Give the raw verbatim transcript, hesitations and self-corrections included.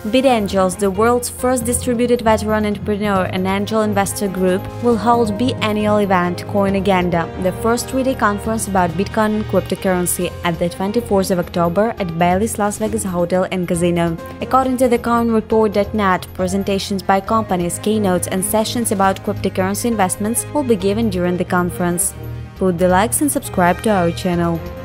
BitAngels, the world's first distributed veteran entrepreneur and angel investor group, will hold biennial event CoinAgenda, the first three-day conference about Bitcoin and cryptocurrency, at the twenty-fourth of October at Bally's Las Vegas Hotel and Casino. According to the coin report dot net, presentations by companies, keynotes, and sessions about cryptocurrency investments will be given during the conference. Put the likes and subscribe to our channel.